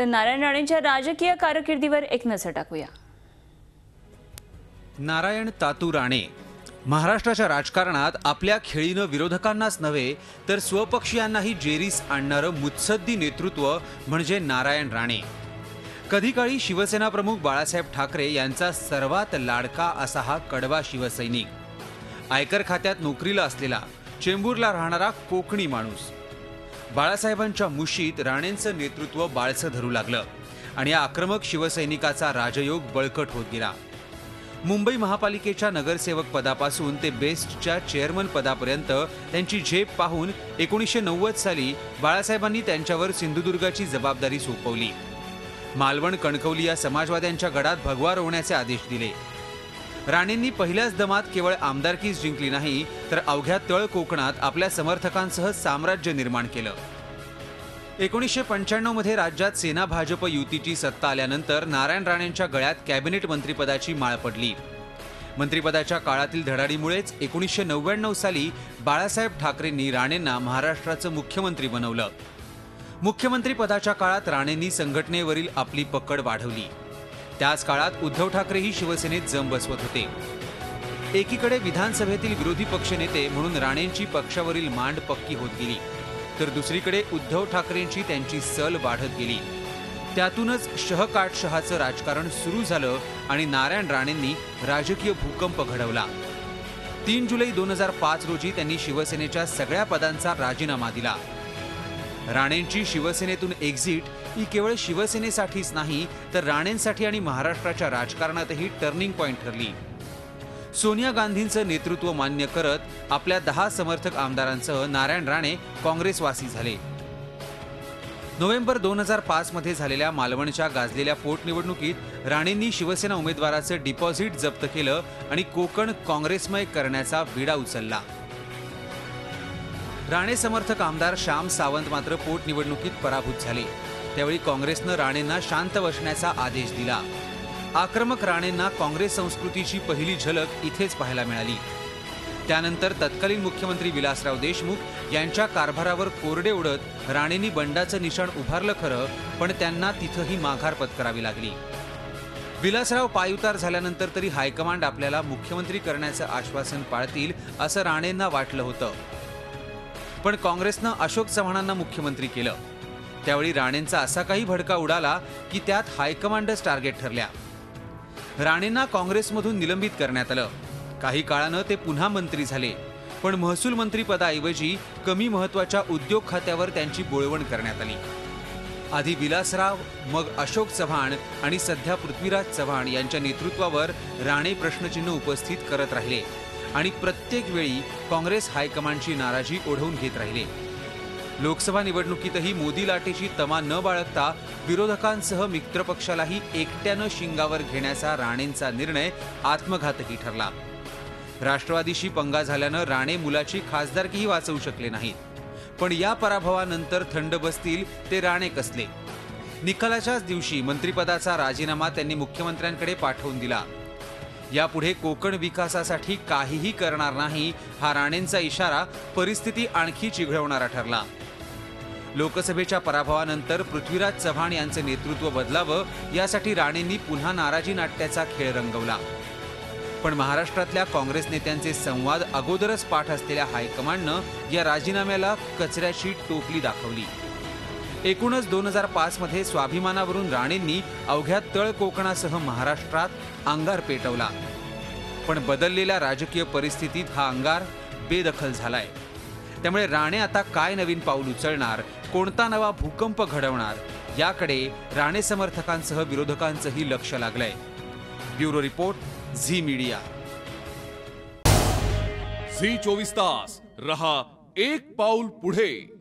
तर नारायण राणेंच्या राजकीय कारकिर्दीवर एक नजर टाकूया। नारायण तातू राणे महाराष्ट्राच्या राजकारणात आपल्या खेळीनं विरोधकांनाच नव्हे तर स्वपक्षीयांनाही जेरीस आणणारं मुत्सद्दी नेतृत्व म्हणजे नारायण राणे। कधी काळी शिवसेना प्रमुख बाळासाहेब ठाकरे यांचा सर्वात लाडका असा हा कडवा शिवसैनिक, आयकर खात्यात नोकरीला असलेला, चेंबूरला राहणारा कोकणी माणूस। बाळासाहेबांच्या मुशीत राणेंचं नेतृत्व बाळसं धरू लागलं आणि या आक्रमक शिवसैनिकाचा राजयोग बळकट होत गेला। मुंबई महापालिकेच्या नगरसेवक पदापासून ते बेस्टच्या चेअरमन पदापर्यंत त्यांची झेप पाहून 1990 साली बाळासाहेबांनी त्यांच्यावर सिंधुदुर्गाची जबाबदारी सोपवली। मालवण कणकवली या समाजवाद्यांच्या गडात भगवा रोवण्याचे आदेश दिले। राणेंनी पहिल्याच दमात केवळ आमदारकीच जिंकली नाही तर अवघ्या तळ कोकणात आपल्या समर्थकांसह साम्राज्य निर्माण केलं। 1995 मध्ये राज्यात सेना भाजप युतीची सत्ता आल्यानंतर नारायण राणेंच्या गळ्यात कॅबिनेट मंत्रिपदाची माळ पडली। मंत्रिपदाच्या काळातील धडाडीमुळेच 1999 साली बाळासाहेब ठाकरेंनी राणेंना महाराष्ट्राचं मुख्यमंत्री बनवलं। मुख्यमंत्री पदाच्या काळात राणेंनी संघटनेवरील आपली पकड वाढवली। त्याच काळात उद्धव ठाकरेही शिवसेनेत जम बसवत होते। एकीकडे विधानसभेतील विरोधी पक्षनेते म्हणून राणेंची पक्षावरील मांड पक्की होत गेली, तर दुसरीकडे उद्धव ठाकरेंची त्यांची सल वाढत गेली। त्यातूनच शहकाटशहाचं राजकारण सुरू झालं आणि नारायण राणेंनी राजकीय भूकंप घडवला। 3 जुलै 2005 रोजी त्यांनी शिवसेनेच्या सगळ्या पदांचा राजीनामा दिला। राणेंची शिवसेनेतून एक्झिट ही केवळ शिवसेनेसाठीच नाही तर राणेंसाठी आणि महाराष्ट्राच्या राजकारणातही टर्निंग पॉइंट ठरली। सोनिया गांधींचं नेतृत्व मान्य करत आपल्या 10 समर्थक आमदारांसह नारायण राणे काँग्रेसवासी झाले। नोव्हेंबर 2005 मध्ये झालेल्या मालवणच्या गाजलेल्या पोटनिवडणुकीत राणेंनी शिवसेना उमेदवाराचं डिपॉझिट जप्त केलं आणि कोकण काँग्रेसमय करण्याचा विडा उचलला। राणे समर्थक आमदार श्याम सावंत मात्र पोटनिवडणुकीत पराभूत झाले। त्यावेळी काँग्रेसनं राणेंना शांत बसण्याचा आदेश दिला। आक्रमक राणेंना काँग्रेस संस्कृतीची पहिली झलक इथेच पाहायला मिळाली। त्यानंतर तत्कालीन मुख्यमंत्री विलासराव देशमुख यांच्या कारभारावर कोरडे उडत राणेंनी बंडाचं निशाण उभारलं खरं, पण त्यांना तिथंही माघार पत्करावी लागली। विलासराव पायउतार झाल्यानंतर तरी हायकमांड आपल्याला मुख्यमंत्री करण्याचं आश्वासन पाळतील असं राणेंना वाटलं होतं, पण काँग्रेसनं अशोक चव्हाणांना मुख्यमंत्री केलं। त्यावेळी राणेंचा असा काही भडका उडाला की त्यात हायकमांडच टार्गेट ठरल्या। राणेंना काँग्रेसमधून निलंबित करण्यात आलं। काही काळानं ते पुन्हा मंत्री झाले, पण महसूल मंत्रीपदाऐवजी कमी महत्त्वाच्या उद्योग खात्यावर त्यांची बोळवण करण्यात आली। आधी विलासराव, मग अशोक चव्हाण आणि सध्या पृथ्वीराज चव्हाण यांच्या नेतृत्वावर राणे प्रश्नचिन्ह उपस्थित करत राहिले आणि प्रत्येक वेळी काँग्रेस हायकमांडची नाराजी ओढवून घेत राहिले। लोकसभा निवडणुकीतही मोदी लाटेची तमा न बाळगता विरोधकांसह मित्रपक्षालाही एकट्यानं शिंगावर घेण्याचा राणेंचा निर्णय आत्मघातकी ठरला। राष्ट्रवादीशी पंगा झाल्यानं राणे मुलाची खासदारकीही वाचवू शकले नाहीत, पण या पराभवानंतर थंड बसतील ते राणे कसले। निकालाच्याच दिवशी मंत्रिपदाचा राजीनामा त्यांनी मुख्यमंत्र्यांकडे पाठवून दिला। यापुढे कोकण विकासासाठी काहीही करणार नाही हा राणेंचा इशारा परिस्थिती आणखी चिघळवणारा ठरला। लोकसभेच्या पराभवानंतर पृथ्वीराज चव्हाण यांचं नेतृत्व बदलावं यासाठी राणेंनी पुन्हा नाराजी नाट्याचा खेळ रंगवला, पण महाराष्ट्रातल्या काँग्रेस नेत्यांचे संवाद अगोदरच पाठ असलेल्या हायकमांडनं या राजीनाम्याला कचऱ्याची टोपली दाखवली। एकूणच 2005 मध्ये स्वाभिमानावरून राणेंनी अवघ्या तळ कोकणासह महाराष्ट्रात अंगार पेटवला, पण बदललेल्या राजकीय परिस्थितीत हा अंगार बेदखल झालाय। त्यामुळे राणे आता काय नवीन पाऊल उचलणार, कोणता नवा भूकंप घडवणार याकडे राणे समर्थकांसह विरोधकांचंही लक्ष लागलंय। Bureau report, Zee Media. झी 24 तास रहा एक पाऊल पुढे।